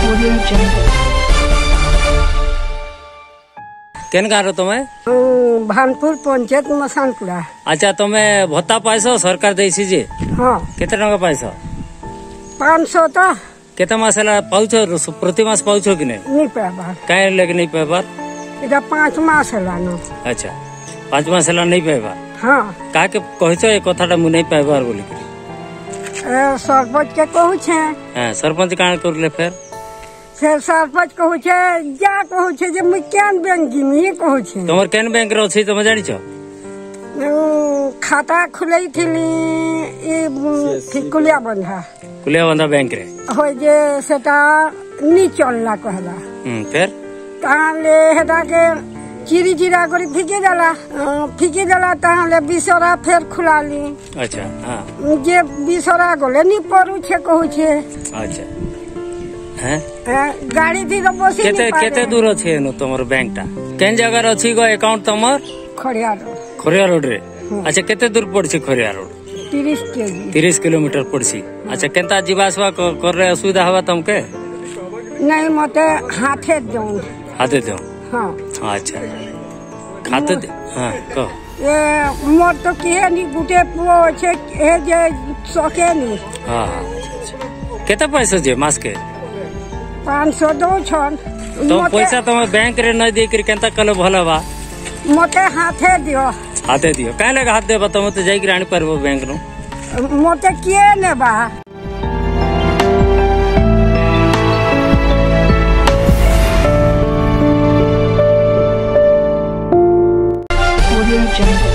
केन गाँव तुम्हें भानपुर पंचायत मसानपुरा। अच्छा तुम्हें भत्ता पाइस सरकार देसी जे हाँ केते टका पाइस 500 तो केते मास पाउछ प्रति मास पाउछ कि नहीं पाइबार काहे लेके नहीं पाइबार इधर 5 मास हेलानो। अच्छा 5 मास हेला नहीं पाइबार हाँ का के कहछ ए कथाटा मु नहीं पाइबार बोली सरपंच के कहू छे। हां सरपंच काहे करले फिर सरपंच कहू छे जा कहू छे जे मु केन बैंक जिमी कहू छे तोमर केन बैंक रो छी तुम जानि छ खाता खुलई थिली ई कुलिया बंधा बैंक रे हो जे सेटा नी चलला कहला फिर ताले हेटा के चिरी चिरा करी फिकी जाला ताले बिसरा फेर खुलाली। अच्छा हां जे बिसरा गले नी परू छे कहू छे। अच्छा हैं गाड़ी थी तो बसी केते दूर छे नो तमर बैंक टा केन जगह रे अछि गो अकाउंट तमर खरिया रोड रे। अच्छा केते दूर पड़छि खरिया रोड 30 किलोमीटर पड़छि। अच्छा केनता जीवासवा कर रे असुविधा हवा तुमके नहीं मते हाथे दो हाँ अच्छा खाते हाँ को ए मोर तो के नी गुटे पुओ छे ए जे सके नी। हां केते पैसा जे मास के 500 दो छन तो पैसा तुम बैंक रे न दे कर केनता कलो भलो बा मोटे हाथे दियो काहे लगे हाथ देबा तुम तो जाई रानी परबो बैंक नु मोटे के ने बा। Audio Jungle।